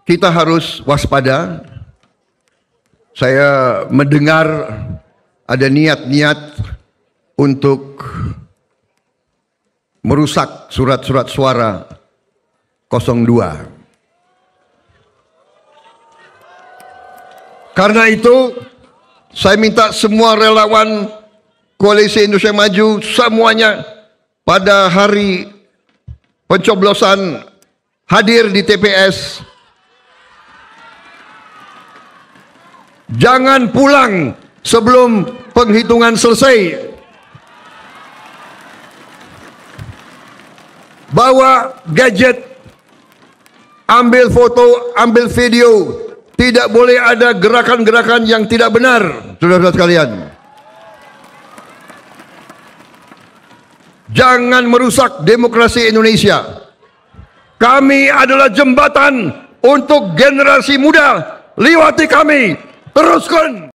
kita harus waspada. Saya mendengar ada niat-niat untuk merusak surat-surat suara 02. Karena itu, saya minta semua relawan Koalisi Indonesia Maju semuanya pada hari pencoblosan hadir di TPS. Jangan pulang sebelum penghitungan selesai. Bawa gadget, ambil foto, ambil video. Tidak boleh ada gerakan-gerakan yang tidak benar, saudara-saudara sekalian. Jangan merusak demokrasi Indonesia. Kami adalah jembatan untuk generasi muda. Liwati kami, teruskan.